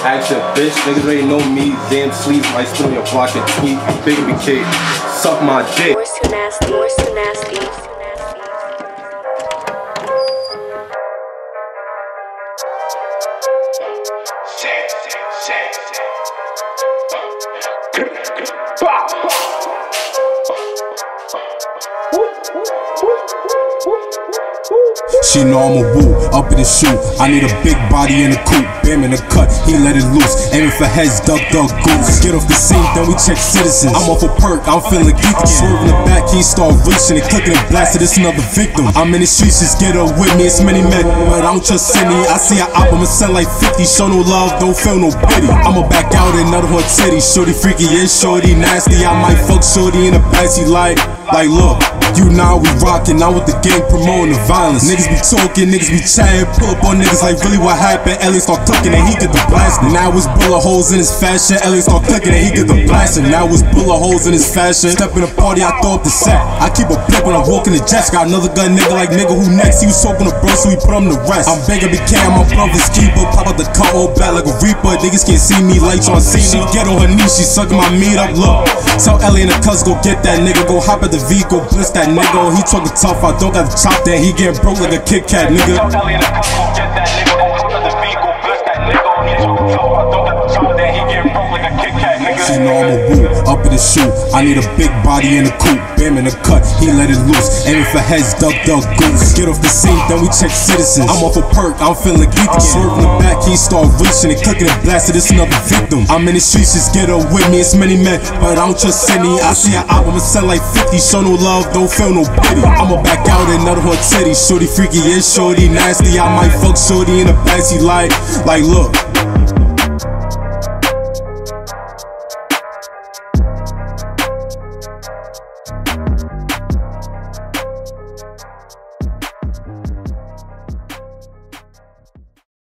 Ask your bitch, niggas already know me. Damn sleep, I still on your block and tweet. Big Mbk, suck my dick. Yours too nasty, yours too nasty. She know I'm a woo, up in the shoe. I need a big body in the coupe. Bam in the cut, he let it loose. Aiming for heads, duck, duck, goose. Get off the scene, then we check citizens. I'm off a perk, I'm feeling geeky. Swerve in the back, he start reaching and clicking and blasting. It's another victim. I'm in the streets, just get up with me. It's many men, but I don't trust any. I see an op, I'ma sell like 50. Show no love, don't feel no pity. I'ma back out in another one titty. Shorty freaky, yeah, shorty nasty. I might fuck shorty in the backseat like look. You know we rockin', now with the gang promoting the violence. Niggas be talking, niggas be chatting, pull up on niggas like really what happened. Ellie start cooking and he get the blasting. Now it's bullet holes in his fashion. Ellie start clicking and he get the blasting. Now it's bullet holes in his fashion. Step in the party, I throw up the set. I keep a flip when I walk in the jets. Got another gun nigga like nigga who next? He was soaking the bro, so we put him to rest. I'm Mbk Zam, my brother's keeper. Pop out the car all bad like a reaper. Niggas can't see me like tryna see me. Get on her knees, she sucking my meat up. Look, tell Ellie and the cuz go get that nigga. Go hop at the V, go bliss that nigga. He talking tough, I don't got the chop that. He getting broke like a Kit Kat, nigga. Tell Ellie and the cuz go get that nigga. Go hop at the V, go bliss that nigga. He talking tough, I don't got the chop that. He getting broke like a Kit Kat, nigga. She know I'm a woo, up in the shoe. I need a big body in the coupe. Bam in the cut, he let it loose. Aiming for heads, duck, duck, goose. Get off the scene, then we check citizens. I'm off a perk, I'm feeling geeky. Swerve in the back, he start reaching and clicking and blasting. It's another victim. I'm in the streets, just get up with me. It's many men, but I don't trust any. I see an op, I'ma sell like 50. Show no love, don't feel no pity. I'ma back out in another one titty. Shorty freaky, yeah, shorty nasty. I might fuck shorty in the backseat like look.